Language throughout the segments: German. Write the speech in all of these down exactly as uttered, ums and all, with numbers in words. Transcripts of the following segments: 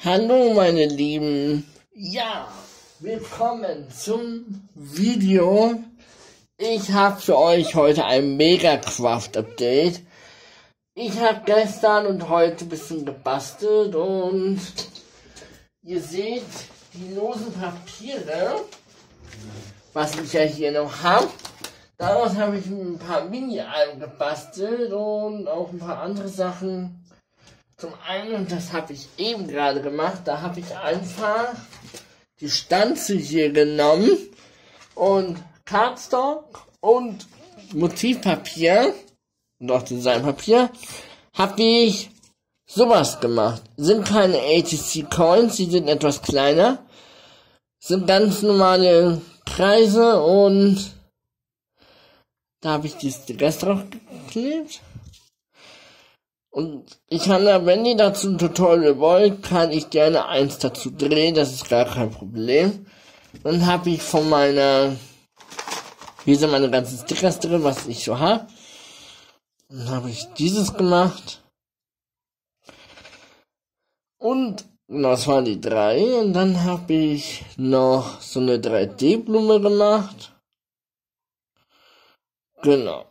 Hallo meine Lieben, ja, willkommen zum Video. Ich habe für euch heute ein Mega-Craft-Update. Ich habe gestern und heute ein bisschen gebastelt und ihr seht die losen Papiere, was ich ja hier noch habe. Daraus habe ich ein paar Mini-Alben gebastelt und auch ein paar andere Sachen. Zum einen, und das habe ich eben gerade gemacht, da habe ich einfach die Stanze hier genommen und Cardstock und Motivpapier und auch Designpapier habe ich sowas gemacht. Sind keine A T C Coins, die sind etwas kleiner, sind ganz normale Preise und da habe ich die Stickers drauf geklebt. Und ich kann da, wenn ihr dazu ein Tutorial wollt, kann ich gerne eins dazu drehen, das ist gar kein Problem. Dann habe ich von meiner, hier sind meine ganzen Stickers drin, was ich so habe. Dann habe ich dieses gemacht. Und, genau, das waren die drei. Und dann habe ich noch so eine drei D Blume gemacht. Genau.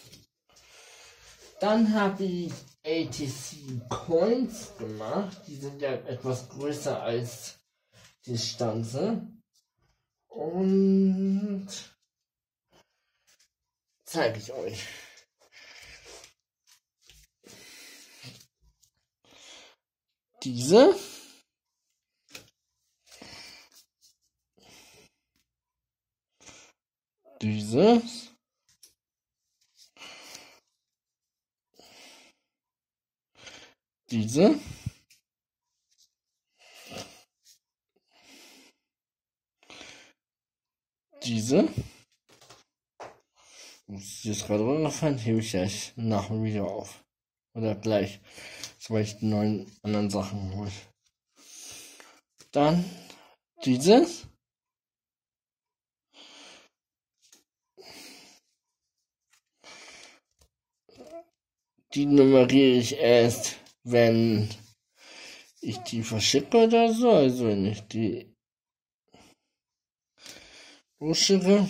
Dann habe ich A T C Coins gemacht. Die sind ja etwas größer als die Stanze. Und zeige ich euch. Diese. Diese. Diese. Diese. Das ist jetzt gerade runtergefallen, hebe ich gleich nach dem Video auf. Oder gleich. Weil ich die neuen anderen Sachen hole. Dann dieses. Die nummeriere ich erst, wenn ich die verschicke oder so. Also wenn ich die losschicke.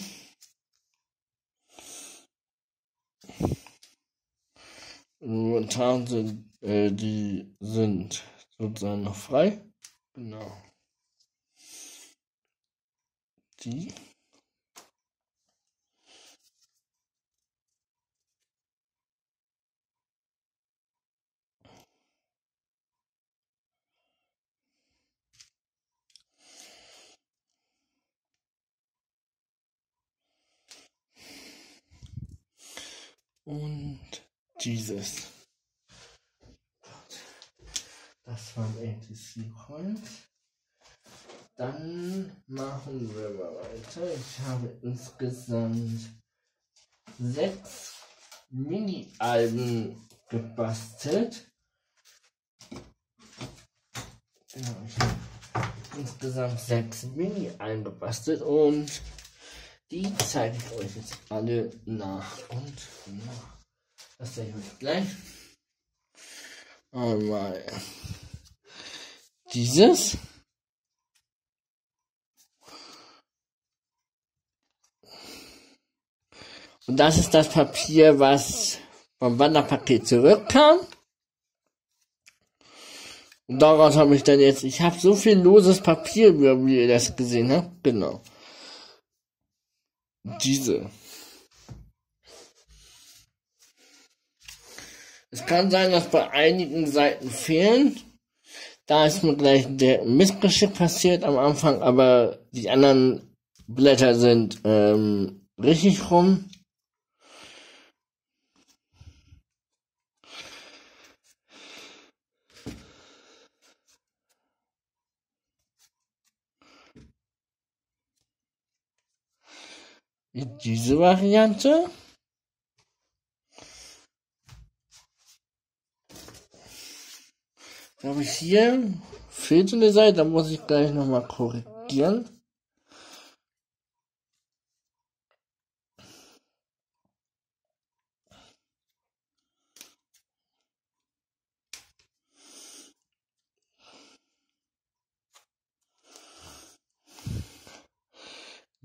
Momentan sind äh, die sind sozusagen noch frei. Genau. Die. Und dieses. Das waren A T C Coins. Dann machen wir mal weiter. Ich habe insgesamt sechs Mini-Alben gebastelt. Genau, ich habe insgesamt sechs Mini-Alben gebastelt und die zeige ich euch jetzt alle nach und nach. Das zeige ich euch gleich. Einmal dieses. Und das ist das Papier, was vom Wanderpaket zurückkam. Und daraus habe ich dann jetzt, ich habe so viel loses Papier, wie ihr das gesehen habt. Genau. Diese. Es kann sein, dass bei einigen Seiten fehlen. Da ist mir gleich der Missgeschick passiert am Anfang, aber die anderen Blätter sind ähm, richtig rum. Diese Variante. Da habe ich hier, fehlt eine Seite, da muss ich gleich nochmal korrigieren.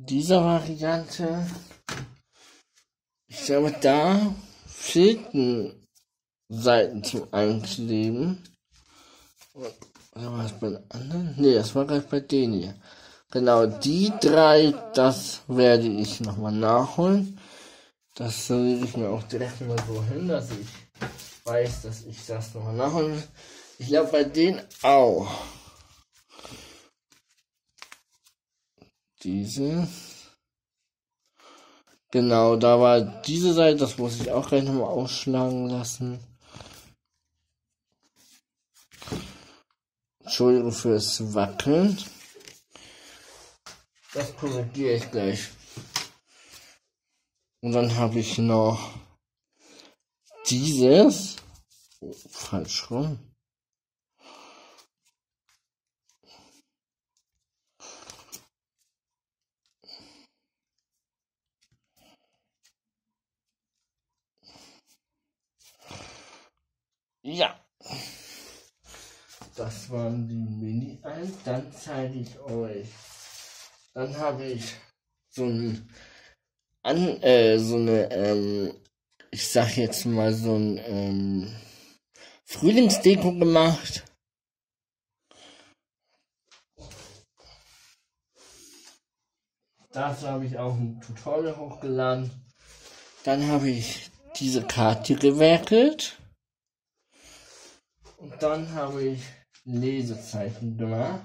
dieser Variante, ich glaube, da fehlten Seiten zum Einkleben. Oder war es bei den anderen? Ne, das war gleich bei denen hier. Genau, die drei, das werde ich nochmal nachholen. Das lege ich mir auch direkt mal so hin, dass ich weiß, dass ich das nochmal nachholen will. Ich glaube bei denen auch. Diese. Genau, da war diese Seite, das muss ich auch gleich nochmal ausschlagen lassen. Entschuldigung fürs Wackeln. Das korrigiere ich gleich. Und dann habe ich noch dieses. Oh, falsch rum. Ja. Das waren die Mini-Alben. Dann zeige ich euch. Dann habe ich so ein an, äh, so eine, ähm, ich sag jetzt mal so ein ähm, Frühlingsdeko gemacht. Dazu habe ich auch ein Tutorial hochgeladen. Dann habe ich diese Karte gewerkelt. Und dann habe ich Lesezeichen gemacht.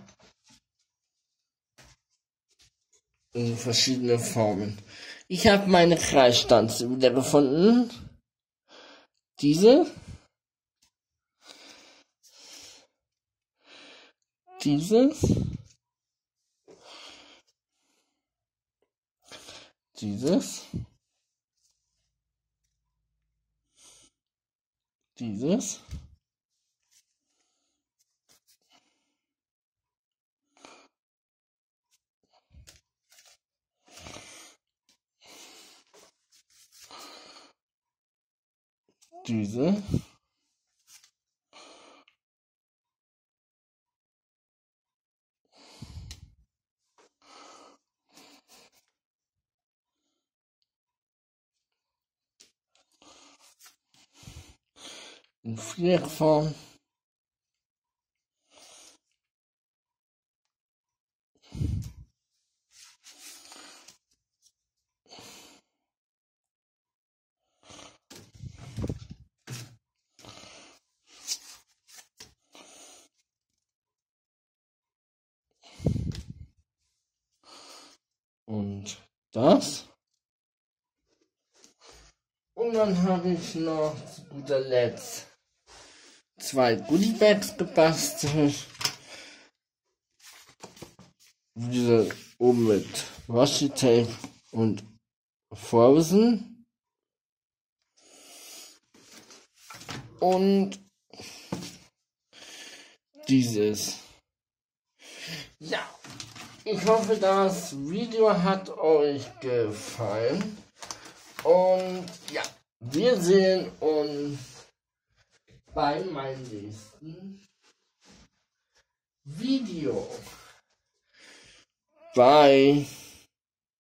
In verschiedene Formen. Ich habe meine Kreisstanze wieder gefunden. Diese. Dieses. Dieses. Dieses. Diese. In Viererform. Und das. Und dann habe ich noch zu guter Letzt zwei Goodiebags gebastelt. Diese oben mit Washi Tape und Frozen. Und dieses. Ja, ich hoffe, das Video hat euch gefallen. Und ja, wir sehen uns bei meinem nächsten Video. Bye.